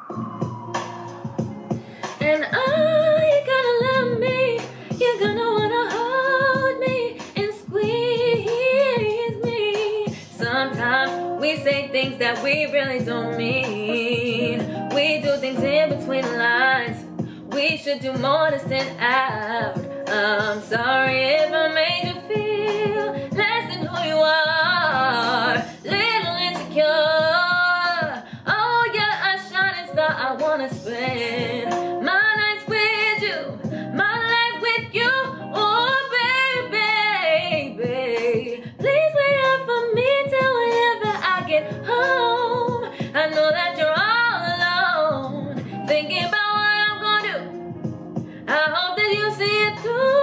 And are you gonna love me? You're gonna wanna hold me and squeeze me. Sometimes we say things that we really don't mean. We do things in between the lines. We should do more to stand out. I'm sorry if I made you feel less than who you are. Little insecure. Oh, you're a shining star. I wanna spend my nights with you, my life with you. Oh, baby. Please wait up for me till whenever I get home. I know that you're all alone, thinking about what I'm gonna do. I hope that you see it through,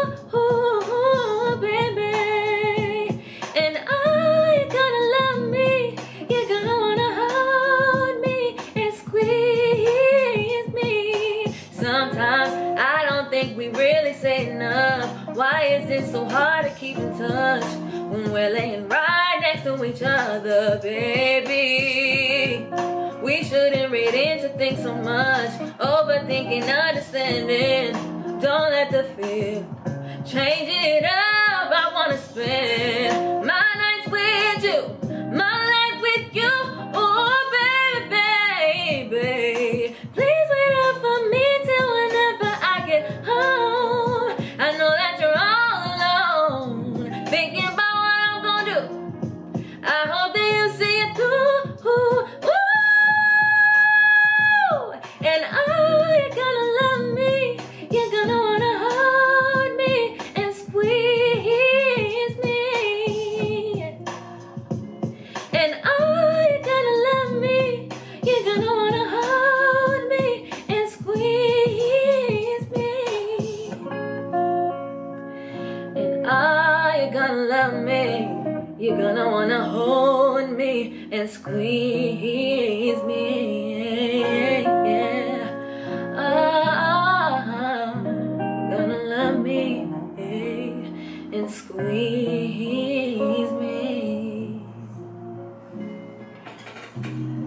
baby. And are you gonna love me? You're gonna wanna hold me and squeeze me. Sometimes I don't think we really say enough. Why is it so hard to keep in touch when we're laying right next to each other, baby? We shouldn't read into things so much, overthinking, understanding. Don't let the fear change it up. I wanna spend my nights with you, my life with you. Oh, baby. Please wait up for me till whenever I get home. I know that you're all alone, thinking about what I'm gonna do. I hope that you see it through. And are you gonna love me? You're gonna wanna hold me and squeeze me. And are you gonna love me? You're gonna wanna hold me and squeeze me. And are you gonna love me? You're gonna wanna hold me and squeeze me. Yeah. Gonna love me and squeeze me.